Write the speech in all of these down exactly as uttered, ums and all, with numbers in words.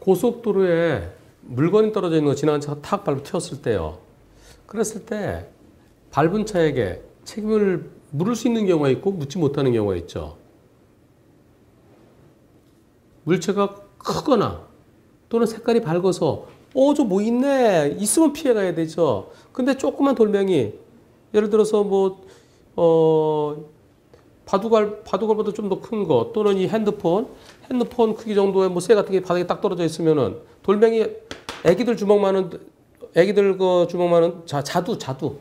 고속도로에 물건이 떨어져 있는 거 지나간 차가 탁 밟고 튀었을 때요. 그랬을 때 밟은 차에게 책임을 물을 수 있는 경우가 있고 묻지 못하는 경우가 있죠. 물체가 크거나 또는 색깔이 밝아서 어, 저 뭐 있네. 있으면 피해가야 되죠. 근데 조그만 돌멩이, 예를 들어서 뭐, 어, 바둑알, 바둑알보다 좀 더 큰 거, 또는 이 핸드폰, 핸드폰 크기 정도의 뭐 쇠 같은 게 바닥에 딱 떨어져 있으면은 돌멩이, 애기들 주먹만한, 애기들 그 주먹만한 자, 자두, 자두.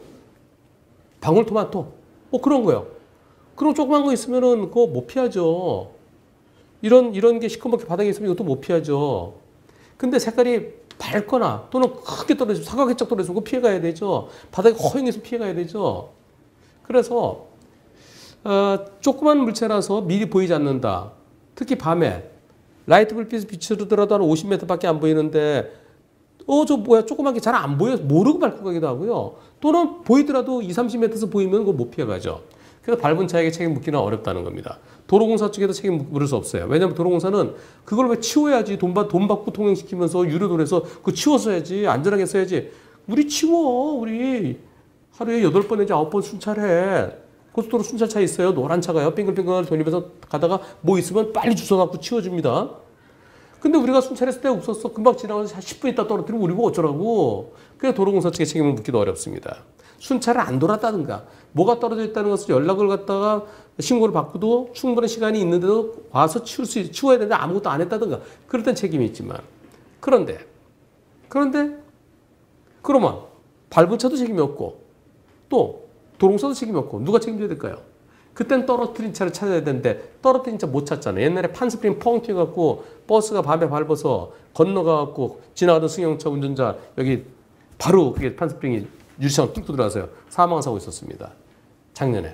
방울토마토. 뭐 그런 거요. 그런 조그만 거 있으면은 그거 못 피하죠. 이런, 이런 게 시커멓게 바닥에 있으면 이것도 못 피하죠. 근데 색깔이 밝거나 또는 크게 떨어지면 사각형짝 떨어지면 피해가야 되죠. 바닥에 허용해서 피해가야 되죠. 그래서 어, 조그만 물체라서 미리 보이지 않는다. 특히 밤에 라이트 불빛이 비추더라도 한 오십 미터밖에 안 보이는데 어, 저 뭐야 조그만 게 잘 안 보여 모르고 밟고 가기도 하고요. 또는 보이더라도 이십, 삼십 미터에서 보이면 그거 못 피해가죠. 그래서 밟은 차에게 책임 묻기는 어렵다는 겁니다. 도로공사 쪽에도 책임 물을 수 없어요. 왜냐하면 도로공사는 그걸 왜 치워야지. 돈, 받, 돈 받고 통행시키면서 유료도에서 그거 치워서야지. 안전하게 써야지. 우리 치워. 우리 하루에 여덟 번 내지 아홉 번 순찰해. 고속도로 순찰차 있어요. 노란 차가요. 빙글빙글 돌리면서 가다가 뭐 있으면 빨리 주워갖고 치워줍니다. 근데 우리가 순찰했을 때 없었어. 금방 지나가서 십 분 있다 떨어뜨리면 우리 뭐 어쩌라고. 그래서 도로공사 측에 책임을 묻기도 어렵습니다. 순찰을 안 돌았다든가 뭐가 떨어져 있다는 것을 연락을 갖다가 신고를 받고도 충분한 시간이 있는데도 와서 치울 수, 치워야 되는데 아무것도 안 했다든가 그럴 땐 책임이 있지만 그런데 그런데 그러면 밟은 차도 책임이 없고 또 도로공사도 책임이 없고 누가 책임져야 될까요? 그땐 떨어뜨린 차를 찾아야 되는데 떨어뜨린 차 못 찾잖아요. 옛날에 판스프링 펑 튀어갖고 버스가 밤에 밟아서 건너가갖고 지나가던 승용차 운전자 여기 바로 그게 판스프링이 유리창 뚝 들어가서요. 사망 사고 있었습니다. 작년에.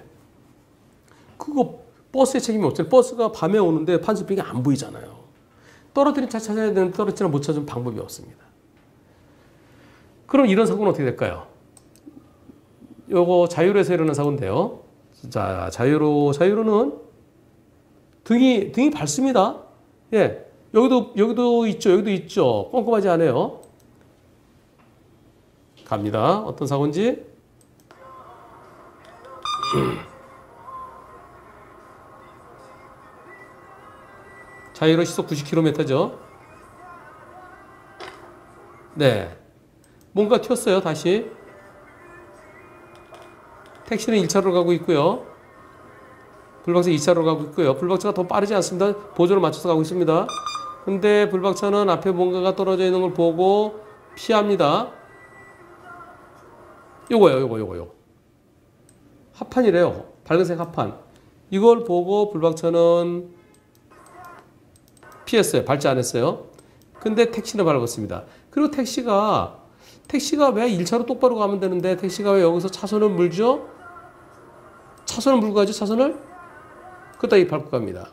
그거 버스의 책임이 없잖아요. 버스가 밤에 오는데 판스프링이 안 보이잖아요. 떨어뜨린 차 찾아야 되는데 떨어뜨리면 못 찾으면 방법이 없습니다. 그럼 이런 사고는 어떻게 될까요? 요거 자유로에서 일어난 사고인데요. 자, 자유로, 자유로는 등이, 등이 밝습니다. 예. 여기도, 여기도 있죠. 여기도 있죠. 꼼꼼하지 않아요. 갑니다. 어떤 사고인지. 자유로 시속 구십 킬로미터죠. 네. 뭔가 튀었어요. 다시. 택시는 일 차로로 가고 있고요. 블박차 이 차로로 가고 있고요. 블박차가 더 빠르지 않습니다. 보조를 맞춰서 가고 있습니다. 근데 블박차는 앞에 뭔가가 떨어져 있는 걸 보고 피합니다. 요거요, 요거, 요거, 요거. 합판이래요. 밝은색 합판. 이걸 보고 블박차는 피했어요. 밟지 않았어요. 근데 택시는 밟았습니다. 그리고 택시가, 택시가 왜 일 차로 똑바로 가면 되는데 택시가 왜 여기서 차선을 물죠? 차선을 물고 가죠, 차선을? 그러다 이 밟고 갑니다.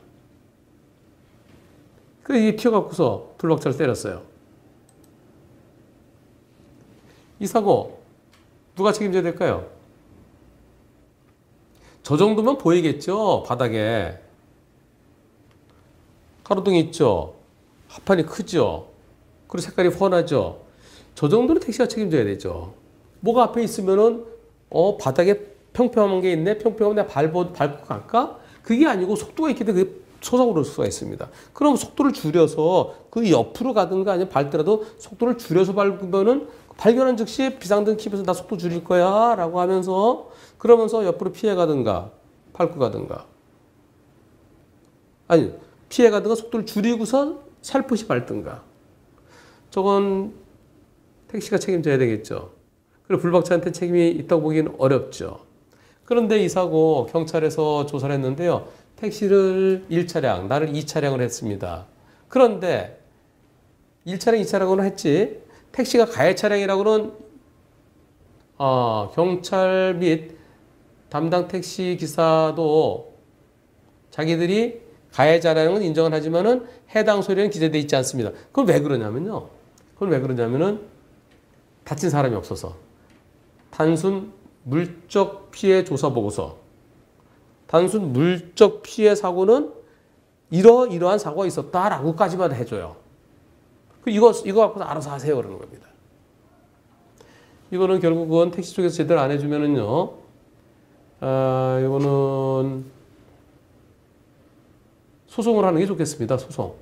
그래서 이게 튀어갖고서 블박차를 때렸어요. 이 사고, 누가 책임져야 될까요? 저 정도면 보이겠죠, 바닥에. 가로등이 있죠. 합판이 크죠. 그리고 색깔이 훤하죠. 저 정도는 택시가 책임져야 되죠. 뭐가 앞에 있으면은, 어, 바닥에 평평한 게 있네? 평평하면 내가 밟고, 밟고 갈까? 그게 아니고 속도가 있기 때문에 그게 소사고를 올 수가 있습니다. 그럼 속도를 줄여서 그 옆으로 가든가 아니면 밟더라도 속도를 줄여서 밟으면은 발견한 즉시 비상등 켜면서 나 속도 줄일 거야 라고 하면서 그러면서 옆으로 피해 가든가 밟고 가든가 아니 피해 가든가 속도를 줄이고서 살포시 밟든가 저건 택시가 책임져야 되겠죠. 그리고 불박차한테 책임이 있다고 보기는 어렵죠. 그런데 이 사고 경찰에서 조사를 했는데요. 택시를 일 차량, 나를 이 차량을 했습니다. 그런데 일 차량, 이 차량으로는 했지 택시가 가해 차량이라고는 어, 경찰 및 담당 택시 기사도 자기들이 가해 차량은 인정을 하지만은 해당 소리는 기재되어 있지 않습니다. 그건 왜 그러냐면요. 그건 왜 그러냐면은 다친 사람이 없어서 단순 물적 피해 조사 보고서 단순 물적 피해 사고는 이러이러한 사고가 있었다라고까지만 해줘요. 그 이거 이거 갖고서 알아서 하세요 그러는 겁니다. 이거는 결국은 택시 쪽에서 제대로 안 해주면은요, 아 이거는 소송을 하는 게 좋겠습니다. 소송.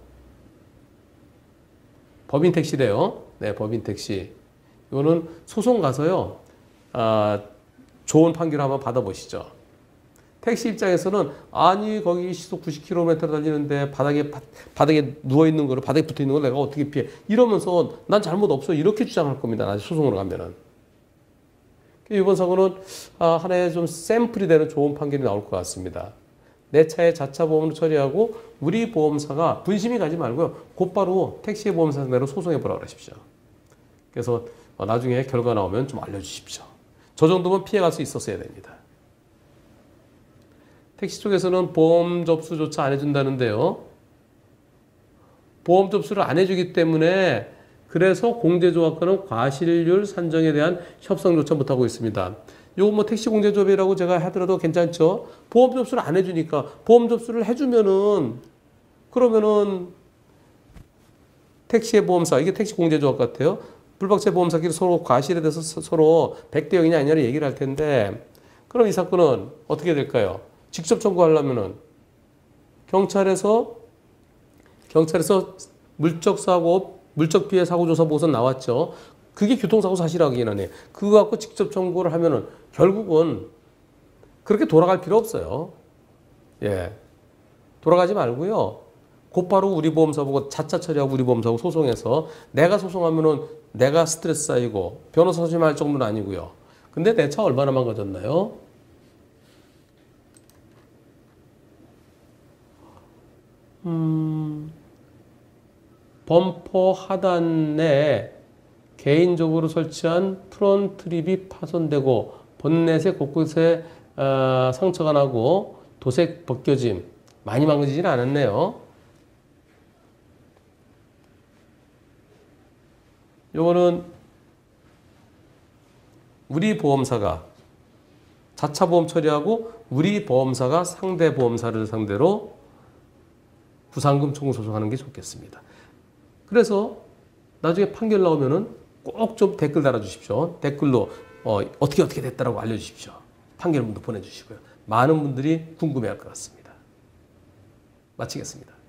법인 택시래요. 네, 법인 택시. 이거는 소송 가서요, 아 좋은 판결 한번 받아보시죠. 택시 입장에서는 아니 거기 시속 구십 킬로미터 달리는데 바닥에 바, 바닥에 누워 있는 거를 바닥에 붙어 있는 걸 내가 어떻게 피해? 이러면서 난 잘못 없어 이렇게 주장할 겁니다. 나중에 소송으로 가면은. 이번 사고는 아, 하나의 좀 샘플이 되는 좋은 판결이 나올 것 같습니다. 내 차의 자차 보험을 처리하고 우리 보험사가 분심이 가지 말고요, 곧바로 택시 보험사 상대로 소송해 보라 그러십시오. 그래서 나중에 결과 나오면 좀 알려주십시오. 저 정도면 피해갈 수 있었어야 됩니다. 택시 쪽에서는 보험 접수조차 안 해준다는데요. 보험 접수를 안 해주기 때문에 그래서 공제조합과는 과실률 산정에 대한 협상조차 못하고 있습니다. 요거 뭐 택시 공제조합이라고 제가 하더라도 괜찮죠. 보험 접수를 안 해주니까 보험 접수를 해주면은 그러면은 택시의 보험사, 이게 택시 공제조합 같아요. 불박제 보험사끼리 서로 과실에 대해서 서로 백 대 영이냐 아니냐를 얘기를 할 텐데, 그럼 이 사건은 어떻게 될까요? 직접 청구하려면은 경찰에서 경찰에서 물적 사고, 물적 피해 사고 조사 보고서 나왔죠. 그게 교통사고 사실 확인이네. 그거 갖고 직접 청구를 하면은 결국은 그렇게 돌아갈 필요 없어요. 예, 돌아가지 말고요. 곧바로 우리 보험사 보고 자차 처리하고 우리 보험사하고 소송해서, 내가 소송하면은 내가 스트레스 쌓이고 변호사 소심할 정도는 아니고요. 근데 내 차 얼마나 망가졌나요? 음, 범퍼 하단에 개인적으로 설치한 프론트 립이 파손되고 본넷의 곳곳에 어, 상처가 나고 도색 벗겨짐, 많이 망가지지는 않았네요. 요거는 우리 보험사가 자차 보험 처리하고 우리 보험사가 상대 보험사를 상대로 부상금 청구 소송하는 게 좋겠습니다. 그래서 나중에 판결 나오면은 꼭 좀 댓글 달아주십시오. 댓글로 어, 어떻게 어떻게 됐다라고 알려주십시오. 판결문도 보내주시고요. 많은 분들이 궁금해할 것 같습니다. 마치겠습니다.